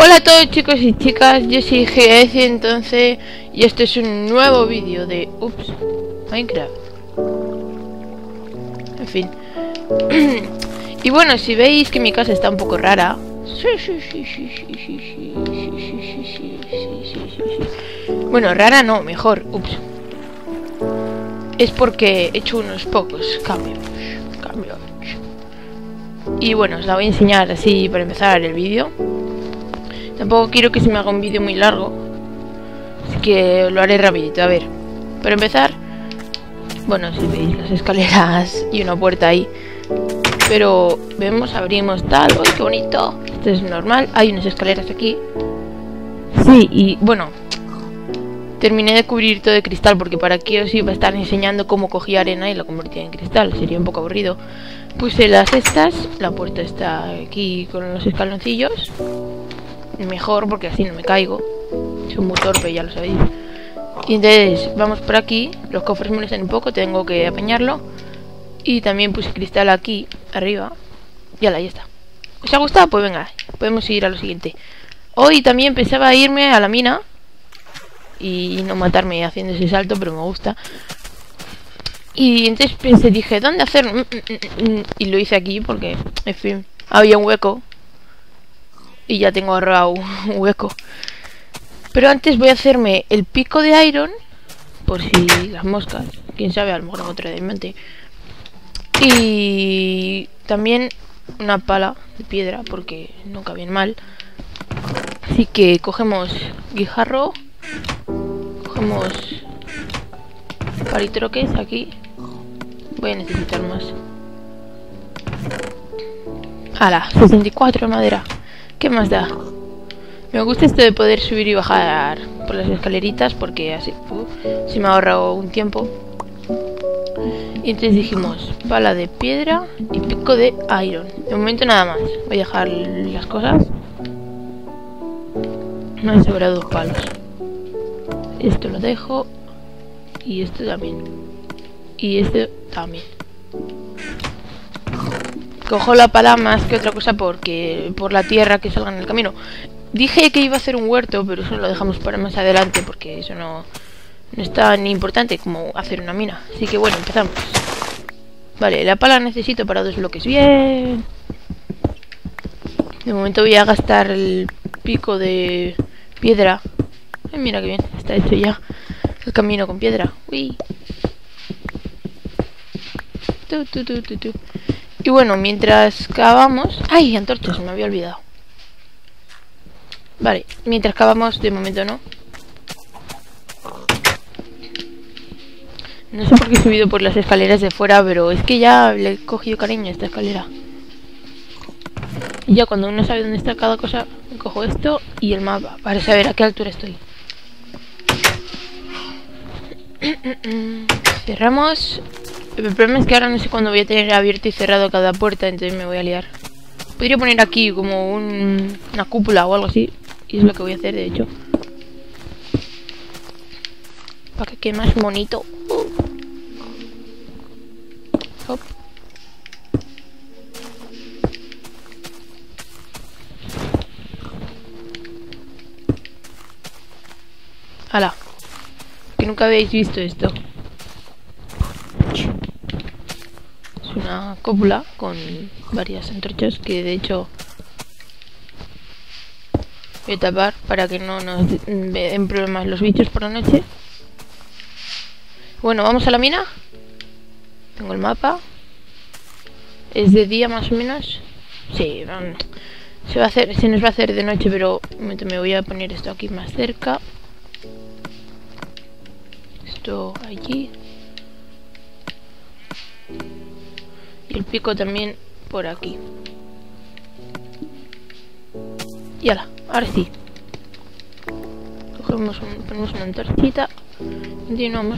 Hola a todos chicos y chicas, yo soy GS entonces y este es un nuevo vídeo de Minecraft. En fin. Y bueno, si veis que mi casa está un poco rara. Bueno, rara no, mejor. Es porque he hecho unos pocos cambios. Y bueno, os la voy a enseñar así para empezar el vídeo. Tampoco quiero que se me haga un vídeo muy largo, así que lo haré rapidito. A ver, para empezar, bueno, si veis las escaleras y una puerta ahí, pero vemos, abrimos tal. ¡Uy, qué bonito! Esto es normal, hay unas escaleras aquí. Sí, y bueno, terminé de cubrir todo de cristal, porque para qué os iba a estar enseñando cómo cogía arena y la convertía en cristal, sería un poco aburrido. Puse las cestas, la puerta está aquí con los escaloncillos. Mejor porque así no me caigo. Soy muy torpe, ya lo sabéis. Y entonces vamos por aquí. Los cofres me molestan un poco, tengo que apañarlo. Y también puse cristal aquí arriba. Y ya está. ¿Os ha gustado? Pues venga, podemos ir a lo siguiente. Hoy también pensaba irme a la mina y no matarme haciendo ese salto, pero me gusta. Y entonces pensé, dije, ¿dónde hacerlo? Y lo hice aquí porque, en fin, había un hueco. Y ya tengo ahorrado un hueco. Pero antes voy a hacerme el pico de iron, por si las moscas, quién sabe, a lo mejor en otro diamante. Y también una pala de piedra, porque nunca viene mal. Así que cogemos guijarro, cogemos palitroques aquí. Voy a necesitar más. ¡Hala! 64 de madera. ¿Qué más da? Me gusta esto de poder subir y bajar por las escaleritas, porque así se me ha ahorrado un tiempo. Y entonces dijimos pala de piedra y pico de iron. De momento nada más. Voy a dejar las cosas. Me han sobrado 2 palos. Esto lo dejo. Y esto también. Y esto también. Cojo la pala más que otra cosa porque por la tierra que salga en el camino. Dije que iba a hacer un huerto, pero eso lo dejamos para más adelante porque eso no es tan importante como hacer una mina. Así que bueno, empezamos. Vale, la pala necesito para 2 bloques. Bien. De momento voy a gastar el pico de piedra. Ay, mira que bien, está hecho ya el camino con piedra. Uy. Y bueno, mientras cavamos... ¡Ay, antorchas! Se me había olvidado. Vale, mientras cavamos, de momento no. No sé por qué he subido por las escaleras de fuera, pero es que ya le he cogido cariño a esta escalera. Y ya cuando uno sabe dónde está cada cosa, cojo esto y el mapa para saber a qué altura estoy. Cerramos. El problema es que ahora no sé cuándo voy a tener abierto y cerrado cada puerta, entonces me voy a liar. Podría poner aquí como una cúpula o algo así, y es lo que voy a hacer, de hecho. Para que quede más bonito. Hop. ¡Hala! Que nunca habéis visto esto. Una cúpula con varias antorchas que de hecho voy a tapar para que no nos den problemas los bichos por la noche. Bueno, vamos a la mina. Tengo el mapa. Es de día más o menos. Sí, se nos va a hacer de noche, pero me voy a poner esto aquí más cerca. Esto allí. Y el pico también por aquí. Y ala, ahora sí. Ponemos una antorchita. Continuamos.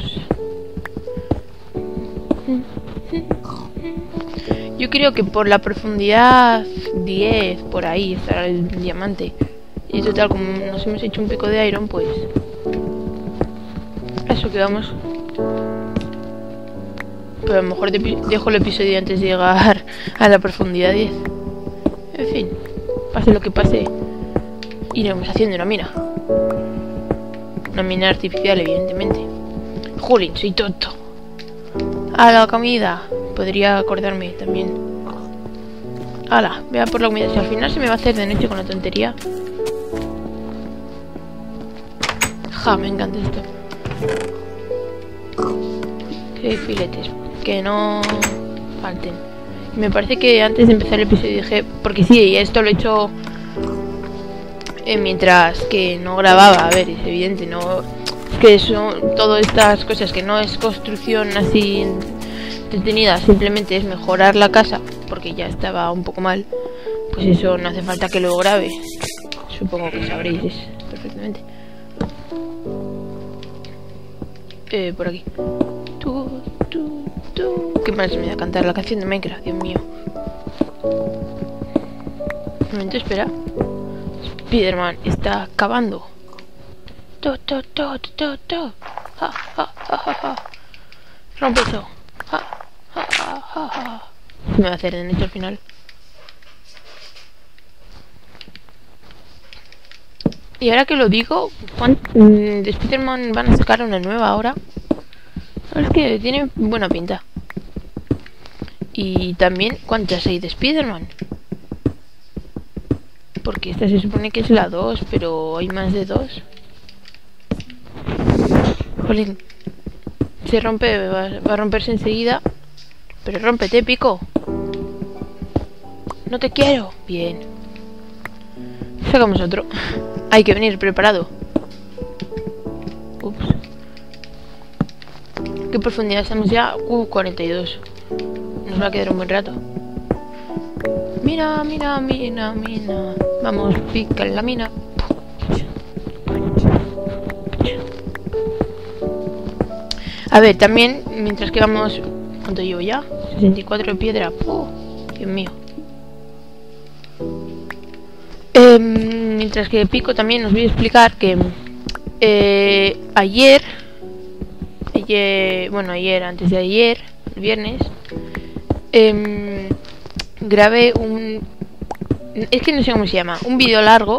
Yo creo que por la profundidad 10, por ahí estará el diamante. Y total, como nos hemos hecho un pico de iron, pues eso que vamos. Pero a lo mejor dejo el episodio antes de llegar a la profundidad 10. En fin, pase lo que pase, iremos haciendo una mina. Una mina artificial, evidentemente. Jolín, soy tonto. A la comida. Podría acordarme también. Hala, vea por la comida. Si al final se me va a hacer de noche con la tontería. Ja, me encanta esto. Qué filetes. Que no falten. Me parece que antes de empezar el episodio dije... Porque sí, esto lo he hecho... mientras que no grababa. A ver, es evidente, no... Es que son todas estas cosas que no es construcción así entretenida. Simplemente es mejorar la casa. Porque ya estaba un poco mal. Pues eso no hace falta que lo grabe. Supongo que sabréis perfectamente. Por aquí. Qué mal se me da a cantar la canción de Minecraft, Dios mío. Un momento, espera. Spiderman está cavando. Ja, ja, ja, ja, ja. Rompe eso. Ja, ja, ja, ja, ja. Me va a hacer de noche al final. Y ahora que lo digo, de Spiderman van a sacar una nueva ahora. Es que tiene buena pinta. Y también, ¿cuántas hay de Spiderman? Porque esta se supone que es la 2, pero hay más de 2. Jolín. Se rompe, va a romperse enseguida. Pero rómpete, Pico. No te quiero. Bien. Sacamos otro. Hay que venir preparado. Ups. ¿Qué profundidad estamos ya? 42. Nos va a quedar un buen rato. Mira, mira, mira, mira. Vamos, pica en la mina. A ver, también, mientras que vamos... ¿Cuánto llevo ya? 64 de piedra. Dios mío. Mientras que pico también os voy a explicar que ayer, antes de ayer, el viernes, grabé es que no sé cómo se llama, un vídeo largo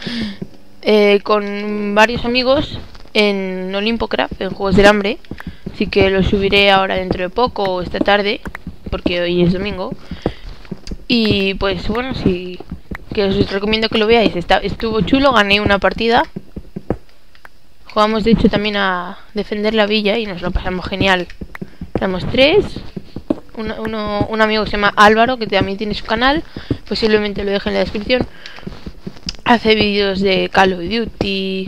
con varios amigos en Olympocraft, en Juegos del Hambre, así que lo subiré ahora dentro de poco o esta tarde, porque hoy es domingo. Y pues bueno, sí, que os recomiendo que lo veáis. Estuvo chulo, gané una partida. Jugamos de hecho también a defender la villa y nos lo pasamos genial. Éramos 3. Un amigo que se llama Álvaro, que también tiene su canal, posiblemente lo deje en la descripción. Hace vídeos de Call of Duty.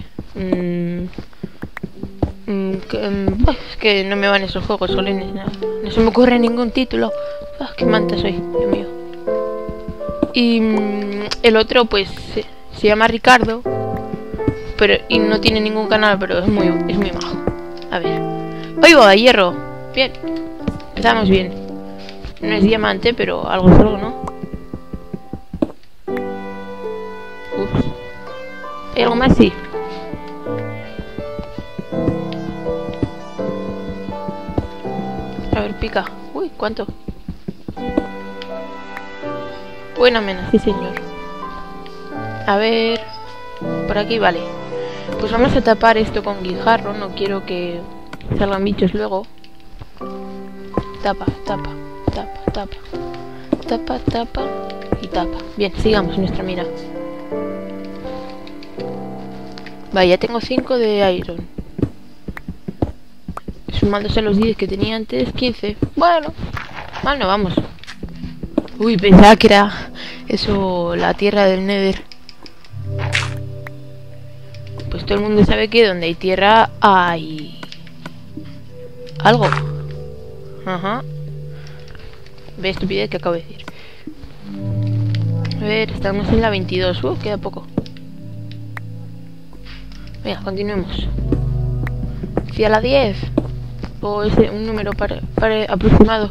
Es que no me van esos juegos, solines, no se me ocurre ningún título. Qué manta soy, Dios mío. Y el otro pues se llama Ricardo, y no tiene ningún canal, pero es muy majo. A ver. ¡Oigo, de hierro! Bien. Empezamos bien. No es diamante, pero algo es algo, ¿no? Ups. ¿Hay algo más? Sí. A ver, pica. Uy, ¿cuánto? Buena mena, sí señor. A ver... Por aquí, vale. Pues vamos a tapar esto con guijarro. No quiero que salgan bichos luego. Tapa, tapa, tapa, tapa. Tapa, tapa y tapa. Bien, sigamos nuestra mina. Vale, ya tengo 5 de iron. Sumándose a los 10 que tenía antes, 15. Bueno, mal no vamos. Uy, pensaba que era eso, la tierra del Nether. Pues todo el mundo sabe que donde hay tierra hay algo. Ajá. Ve, estupidez que acabo de decir. A ver, estamos en la 22. Queda poco. Venga, continuemos. Hacia la 10. O es un número aproximado.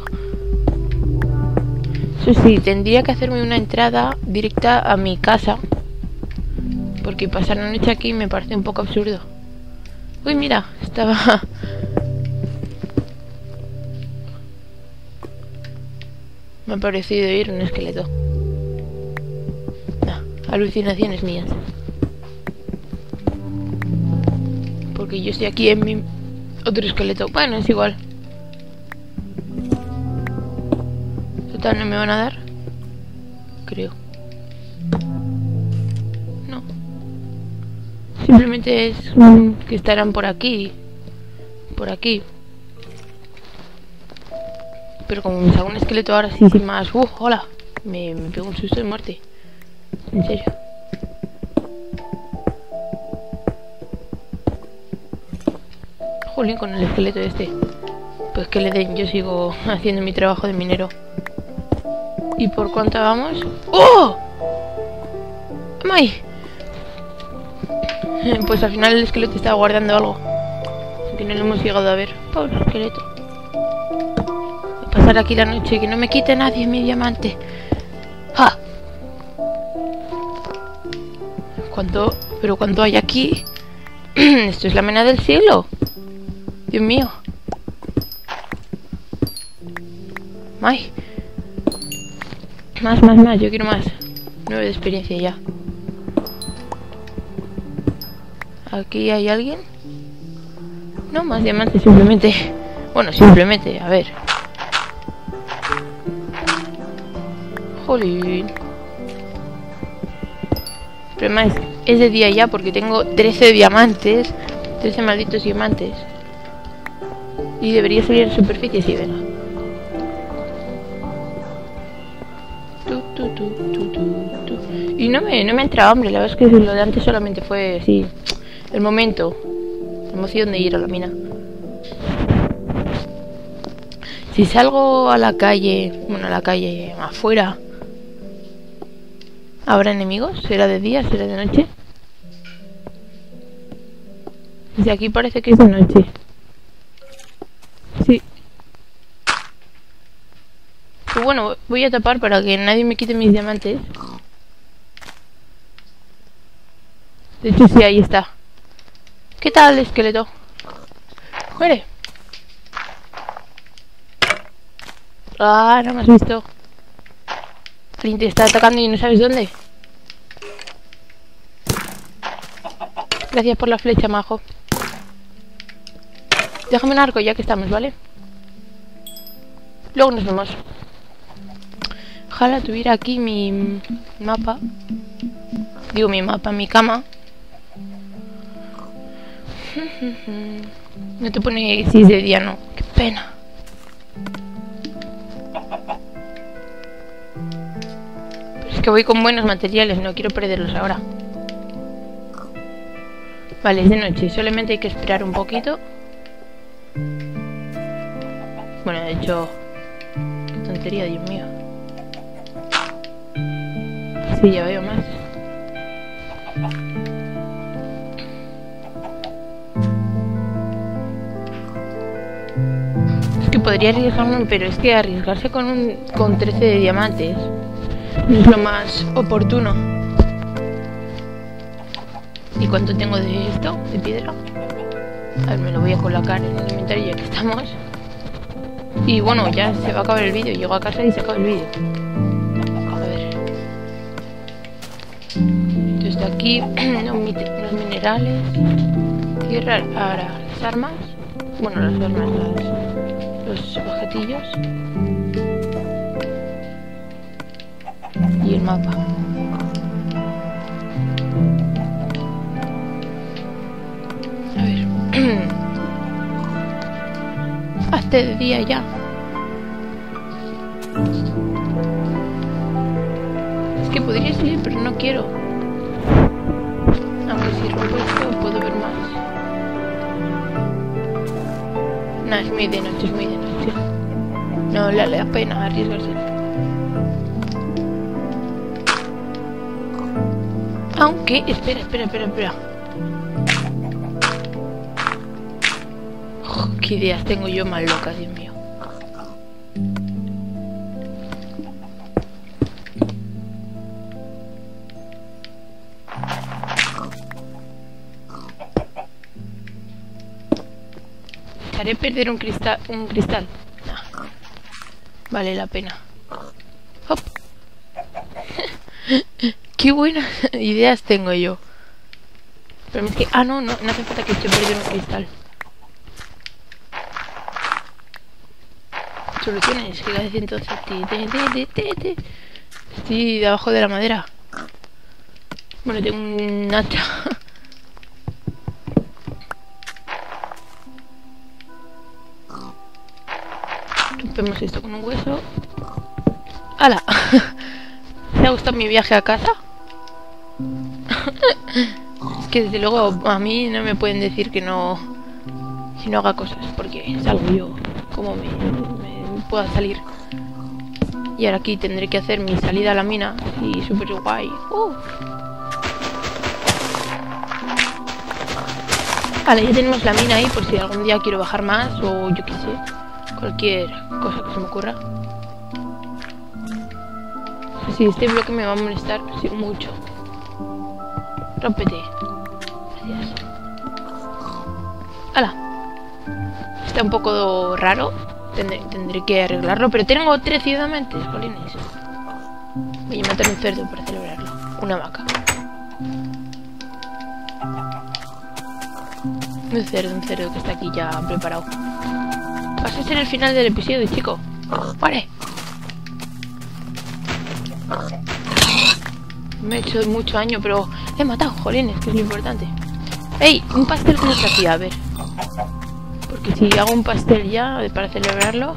Eso sí, tendría que hacerme una entrada directa a mi casa, porque pasar la noche aquí me parece un poco absurdo. Uy, mira, estaba... Me ha parecido ir un esqueleto. Nah, alucinaciones mías. que yo estoy aquí en mi otro esqueleto. Bueno, es igual. Total, no me van a dar. Creo. No. Simplemente es que estarán por aquí. Por aquí. Pero como me salga un esqueleto ahora sí, sin más. Hola. Me pegó un susto de muerte. En serio. Jolín con el esqueleto este. Pues que le den, yo sigo haciendo mi trabajo de minero. ¿Y por cuánto vamos? ¡Oh! ¡May! Pues al final el esqueleto estaba guardando algo que no lo hemos llegado a ver. Pobre esqueleto. Voy a pasar aquí la noche, que no me quite nadie mi diamante. ¡Ja! Pero cuánto hay aquí. Esto es la mena del siglo. Dios mío. May. Más, yo quiero más. 9 de experiencia ya. ¿Aquí hay alguien? No, más diamantes simplemente. Bueno, simplemente, a ver. Jolín. El problema es de día ya porque tengo 13 diamantes. 13 malditos diamantes. Y debería salir en superficie, sí, venga. Y no me ha entrado hambre, la verdad es que lo de antes solamente fue así, el momento, la emoción de ir a la mina. Si salgo a la calle, bueno, a la calle afuera, ¿habrá enemigos? ¿Será de día? ¿Será de noche? Desde aquí parece que es de noche. Sí. Pues bueno, voy a tapar para que nadie me quite mis diamantes. De hecho, sí, ahí está. ¿Qué tal, esqueleto? ¡Muere! Ah, no me has visto. Alguien te está atacando y no sabes dónde. Gracias por la flecha, majo. Déjame un arco ya que estamos, ¿vale? Luego nos vemos. Ojalá tuviera aquí mi mapa. Digo mi mapa, mi cama. No te pone si es de día, no. Qué pena. Pero es que voy con buenos materiales, no quiero perderlos ahora. Vale, es de noche, solamente hay que esperar un poquito. Bueno, de hecho... Qué tontería, Dios mío. Sí, ya veo más. Es que podría arriesgarme, pero es que arriesgarse con 13 de diamantes no es lo más oportuno. ¿Y cuánto tengo de esto? ¿De piedra? A ver, me lo voy a colocar en el inventario ya que estamos. Y bueno, ya se va a acabar el vídeo. Llego a casa y se acaba el vídeo. A ver. Entonces de aquí, los minerales. Tierra para las armas. Bueno, las armas, los objetillos. Y el mapa. A ver. Hazte de día ya. Es que podría salir, pero no quiero. Aunque si rompo esto puedo ver más. No, es muy de noche, es muy de noche. No le da pena arriesgarse. Aunque, espera. Oh, qué ideas tengo yo más locas, Dios mío. Haré perder un cristal. No. Vale la pena. Hop. Qué buenas ideas tengo yo. Pero es que... Ah, no hace falta que eche perdido un cristal. Soluciones, que la de entonces. Estoy debajo de la madera. Bueno, tengo un hacha. Rompemos esto con un hueso. ¡Hala! ¿Te ha gustado mi viaje a casa? Es que desde luego a mí no me pueden decir que no haga cosas, porque salgo yo como me pueda salir. Y ahora aquí tendré que hacer mi salida a la mina y súper guay. Vale, ya tenemos la mina ahí por si algún día quiero bajar más o yo qué sé, cualquier cosa que se me ocurra. Sí, este bloque me va a molestar sí, mucho. Rómpete. Gracias. ¡Hala! Está un poco raro. Tendré que arreglarlo. Pero tengo 3 diamantes, jolines. Voy a matar un cerdo para celebrarlo. Una vaca. Un cerdo que está aquí ya preparado. Vas a ser el final del episodio, chico. Vale. Me he hecho mucho daño, pero he matado, jolines, que es lo importante. ¡Ey! Un pastel que no se hacía, a ver. Porque si hago un pastel ya para celebrarlo.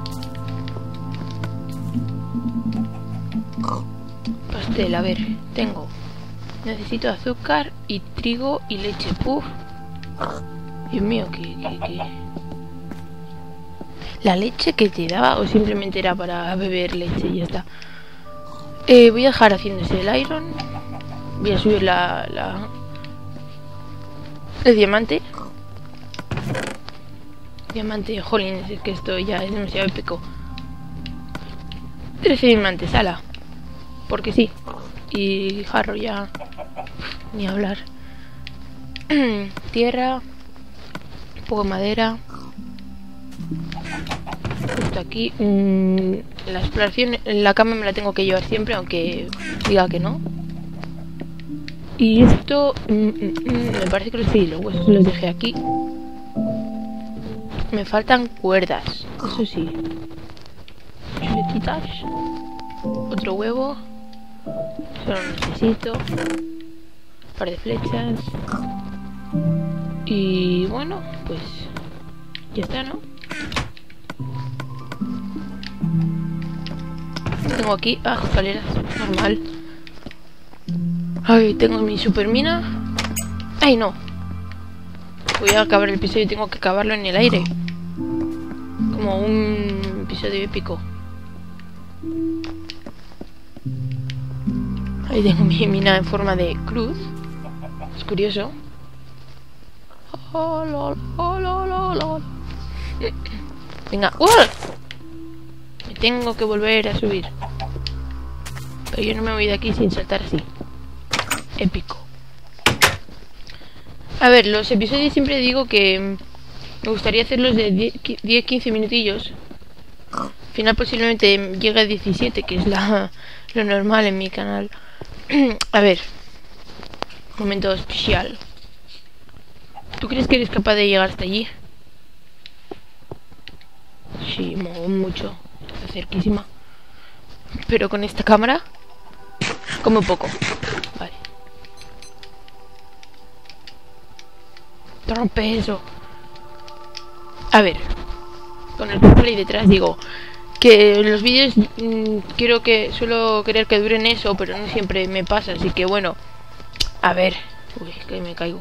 Pastel, a ver, tengo. Necesito azúcar y trigo y leche. Uf. Dios mío, ¿qué? ¿La leche que te daba o simplemente era para beber leche y ya está? Voy a dejar haciéndose el iron. Voy a subir el diamante. Diamante, jolines, es que esto ya es demasiado épico. 13 diamantes, ala. Porque sí. Y jarro ya. Ni hablar. Tierra. Un poco de madera. Justo aquí. La exploración, la cama me la tengo que llevar siempre, aunque diga que no. Y esto, me parece que sí, los huesos los dejé aquí. Me faltan cuerdas, eso sí. Chuletitas. Otro huevo. Solo necesito. Un par de flechas. Y bueno, pues ya está, ¿no? Tengo aquí, escaleras, normal. Ay, tengo mi super mina. Ay, no. Voy a acabar el episodio y tengo que acabarlo en el aire. Como un episodio épico. Ahí tengo mi mina en forma de cruz. Es curioso. Venga, me tengo que volver a subir. Pero yo no me voy de aquí sin saltar así. Épico. A ver, los episodios siempre digo que me gustaría hacerlos de 10-15 minutillos. Al final posiblemente llegue a 17, que es lo normal en mi canal. A ver. Momento especial. ¿Tú crees que eres capaz de llegar hasta allí? Sí, mucho. Está cerquísima. Pero con esta cámara, como poco. Vale. Rompe eso. A ver. Con el gameplay detrás digo que los vídeos suelo querer que duren eso, pero no siempre me pasa, así que bueno. A ver. Uy, que me caigo.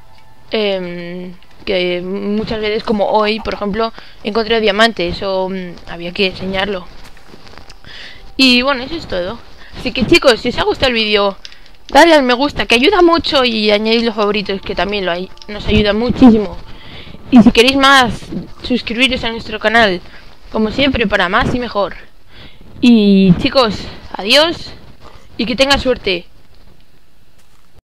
Que muchas veces, como hoy, por ejemplo, encontré diamantes o había que enseñarlo. Y bueno, eso es todo. Así que chicos, si os ha gustado el vídeo, dadle al me gusta, que ayuda mucho, y añadid los favoritos, que también nos ayuda muchísimo. Y si queréis más, suscribiros a nuestro canal, como siempre, para más y mejor. Y chicos, adiós y que tengan suerte.